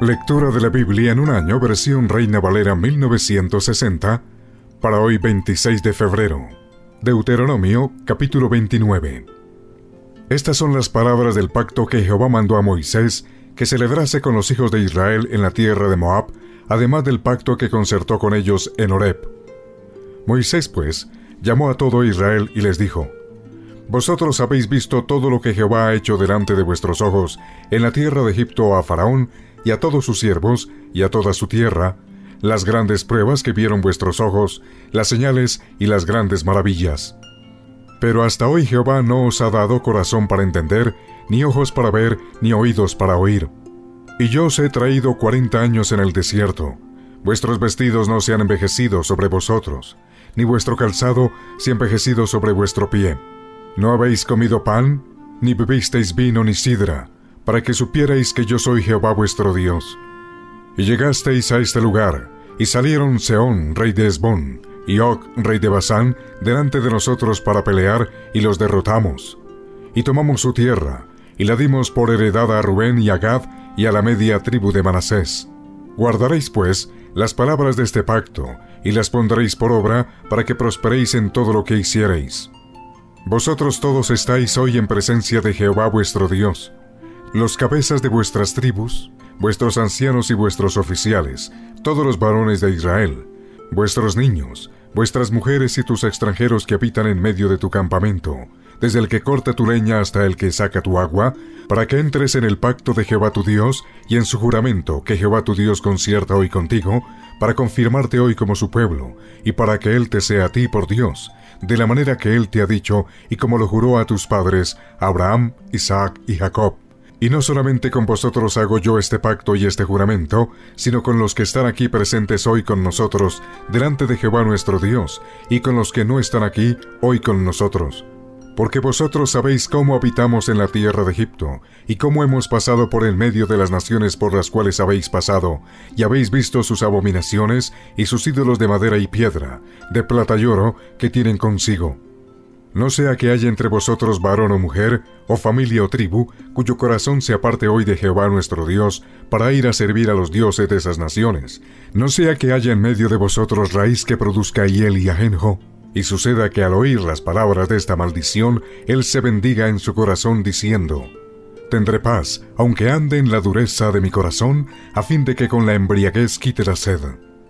Lectura de la Biblia en un año, versión Reina Valera 1960, para hoy 26 de febrero. Deuteronomio, capítulo 29. Estas son las palabras del pacto que Jehová mandó a Moisés que celebrase con los hijos de Israel en la tierra de Moab, además del pacto que concertó con ellos en Horeb. Moisés, pues, llamó a todo Israel y les dijo: Vosotros habéis visto todo lo que Jehová ha hecho delante de vuestros ojos en la tierra de Egipto a Faraón y a todos sus siervos y a toda su tierra, las grandes pruebas que vieron vuestros ojos, las señales y las grandes maravillas. Pero hasta hoy Jehová no os ha dado corazón para entender, ni ojos para ver, ni oídos para oír. Y yo os he traído 40 años en el desierto. Vuestros vestidos no se han envejecido sobre vosotros, ni vuestro calzado se ha envejecido sobre vuestro pie. No habéis comido pan, ni bebisteis vino ni sidra, para que supierais que yo soy Jehová vuestro Dios. Y llegasteis a este lugar, y salieron Sehón, rey de Hesbón, y Og, rey de Basán, delante de nosotros para pelear, y los derrotamos. Y tomamos su tierra, y la dimos por heredad a Rubén y a Gad, y a la media tribu de Manasés. Guardaréis, pues, las palabras de este pacto, y las pondréis por obra, para que prosperéis en todo lo que hiciereis. Vosotros todos estáis hoy en presencia de Jehová vuestro Dios, los cabezas de vuestras tribus, vuestros ancianos y vuestros oficiales, todos los varones de Israel, vuestros niños, vuestras mujeres y tus extranjeros que habitan en medio de tu campamento, desde el que corta tu leña hasta el que saca tu agua, para que entres en el pacto de Jehová tu Dios y en su juramento que Jehová tu Dios concierta hoy contigo, para confirmarte hoy como su pueblo, y para que Él te sea a ti por Dios, de la manera que Él te ha dicho y como lo juró a tus padres, Abraham, Isaac y Jacob. Y no solamente con vosotros hago yo este pacto y este juramento, sino con los que están aquí presentes hoy con nosotros, delante de Jehová nuestro Dios, y con los que no están aquí hoy con nosotros. Porque vosotros sabéis cómo habitamos en la tierra de Egipto, y cómo hemos pasado por el medio de las naciones por las cuales habéis pasado, y habéis visto sus abominaciones y sus ídolos de madera y piedra, de plata y oro, que tienen consigo. No sea que haya entre vosotros varón o mujer, o familia o tribu, cuyo corazón se aparte hoy de Jehová nuestro Dios, para ir a servir a los dioses de esas naciones. No sea que haya en medio de vosotros raíz que produzca hiel y ajenjo, y suceda que al oír las palabras de esta maldición, él se bendiga en su corazón diciendo: Tendré paz, aunque ande en la dureza de mi corazón, a fin de que con la embriaguez quite la sed.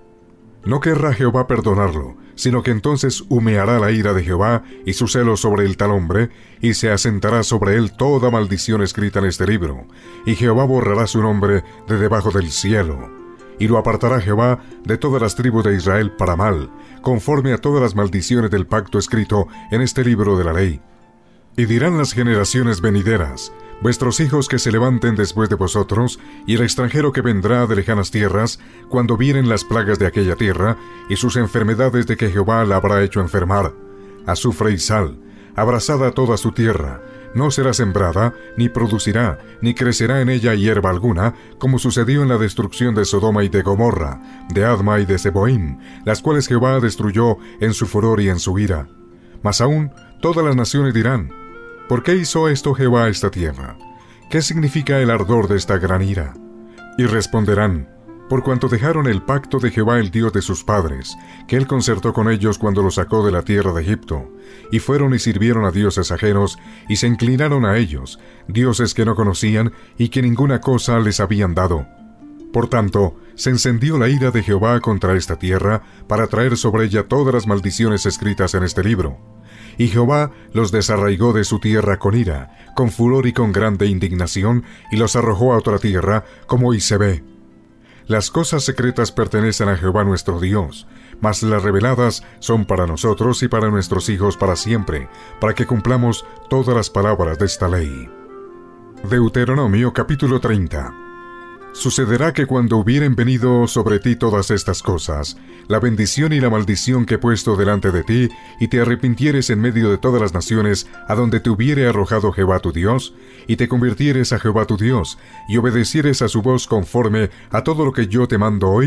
No querrá Jehová perdonarlo, sino que entonces humeará la ira de Jehová y su celo sobre el tal hombre, y se asentará sobre él toda maldición escrita en este libro, y Jehová borrará su nombre de debajo del cielo. Y lo apartará Jehová de todas las tribus de Israel para mal, conforme a todas las maldiciones del pacto escrito en este libro de la ley. Y dirán las generaciones venideras: vuestros hijos que se levanten después de vosotros, y el extranjero que vendrá de lejanas tierras, cuando vienen las plagas de aquella tierra, y sus enfermedades de que Jehová la habrá hecho enfermar, azufre y sal, abrasada toda su tierra, no será sembrada, ni producirá, ni crecerá en ella hierba alguna, como sucedió en la destrucción de Sodoma y de Gomorra, de Adma y de Zeboim, las cuales Jehová destruyó en su furor y en su ira. Mas aún todas las naciones dirán: ¿por qué hizo esto Jehová a esta tierra? ¿Qué significa el ardor de esta gran ira? Y responderán: por cuanto dejaron el pacto de Jehová el Dios de sus padres, que él concertó con ellos cuando los sacó de la tierra de Egipto, y fueron y sirvieron a dioses ajenos, y se inclinaron a ellos, dioses que no conocían, y que ninguna cosa les habían dado. Por tanto, se encendió la ira de Jehová contra esta tierra, para traer sobre ella todas las maldiciones escritas en este libro. Y Jehová los desarraigó de su tierra con ira, con furor y con grande indignación, y los arrojó a otra tierra, como hoy se ve. Las cosas secretas pertenecen a Jehová nuestro Dios, mas las reveladas son para nosotros y para nuestros hijos para siempre, para que cumplamos todas las palabras de esta ley. Deuteronomio capítulo 30. Sucederá que cuando hubieren venido sobre ti todas estas cosas, la bendición y la maldición que he puesto delante de ti, y te arrepintieres en medio de todas las naciones a donde te hubiere arrojado Jehová tu Dios, y te convirtieres a Jehová tu Dios, y obedecieres a su voz conforme a todo lo que yo te mando hoy,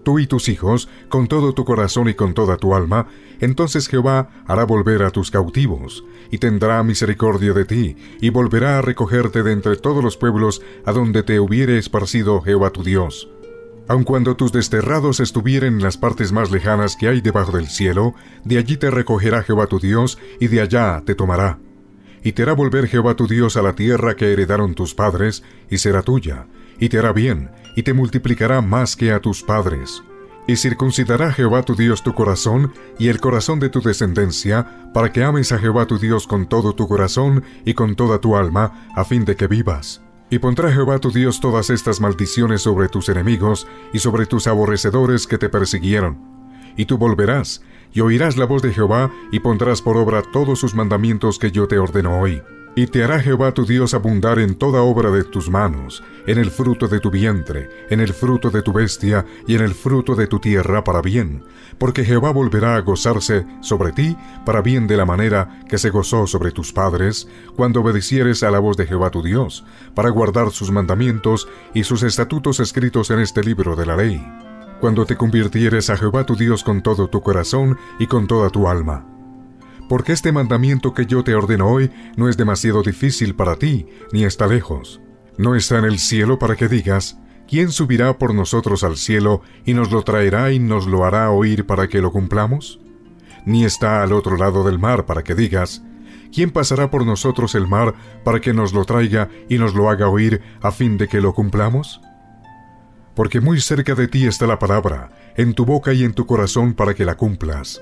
tú y tus hijos, con todo tu corazón y con toda tu alma, entonces Jehová hará volver a tus cautivos, y tendrá misericordia de ti, y volverá a recogerte de entre todos los pueblos a donde te hubiere esparcido Jehová tu Dios. Aun cuando tus desterrados estuvieren en las partes más lejanas que hay debajo del cielo, de allí te recogerá Jehová tu Dios, y de allá te tomará. Y te hará volver Jehová tu Dios a la tierra que heredaron tus padres, y será tuya, y te hará bien, y te multiplicará más que a tus padres. Y circuncidará Jehová tu Dios tu corazón, y el corazón de tu descendencia, para que ames a Jehová tu Dios con todo tu corazón y con toda tu alma, a fin de que vivas. Y pondrá Jehová tu Dios todas estas maldiciones sobre tus enemigos y sobre tus aborrecedores que te persiguieron. Y tú volverás, y oirás la voz de Jehová, y pondrás por obra todos sus mandamientos que yo te ordeno hoy. Y te hará Jehová tu Dios abundar en toda obra de tus manos, en el fruto de tu vientre, en el fruto de tu bestia, y en el fruto de tu tierra para bien, porque Jehová volverá a gozarse sobre ti para bien de la manera que se gozó sobre tus padres, cuando obedecieres a la voz de Jehová tu Dios, para guardar sus mandamientos y sus estatutos escritos en este libro de la ley, cuando te convirtieres a Jehová tu Dios con todo tu corazón y con toda tu alma. Porque este mandamiento que yo te ordeno hoy no es demasiado difícil para ti, ni está lejos. No está en el cielo para que digas, ¿quién subirá por nosotros al cielo y nos lo traerá y nos lo hará oír para que lo cumplamos? Ni está al otro lado del mar para que digas, ¿quién pasará por nosotros el mar para que nos lo traiga y nos lo haga oír a fin de que lo cumplamos? Porque muy cerca de ti está la palabra, en tu boca y en tu corazón para que la cumplas.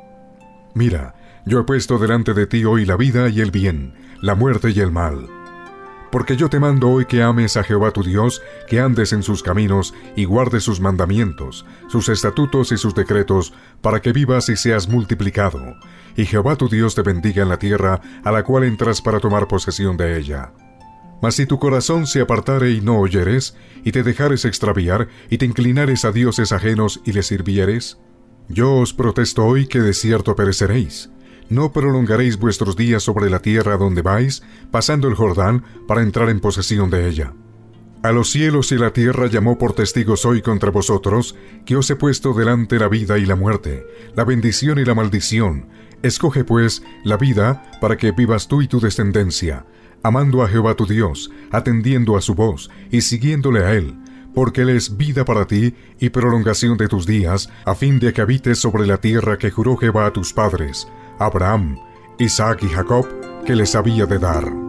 Mira, yo he puesto delante de ti hoy la vida y el bien, la muerte y el mal. Porque yo te mando hoy que ames a Jehová tu Dios, que andes en sus caminos y guardes sus mandamientos, sus estatutos y sus decretos, para que vivas y seas multiplicado, y Jehová tu Dios te bendiga en la tierra a la cual entras para tomar posesión de ella. Mas si tu corazón se apartare y no oyeres, y te dejares extraviar, y te inclinares a dioses ajenos y les sirvieres, yo os protesto hoy que de cierto pereceréis. No prolongaréis vuestros días sobre la tierra donde vais, pasando el Jordán, para entrar en posesión de ella. A los cielos y la tierra llamó por testigos hoy contra vosotros, que os he puesto delante la vida y la muerte, la bendición y la maldición. Escoge pues la vida, para que vivas tú y tu descendencia, amando a Jehová tu Dios, atendiendo a su voz, y siguiéndole a él, porque él es vida para ti y prolongación de tus días, a fin de que habites sobre la tierra que juró Jehová a tus padres, Abraham, Isaac y Jacob, que les había de dar.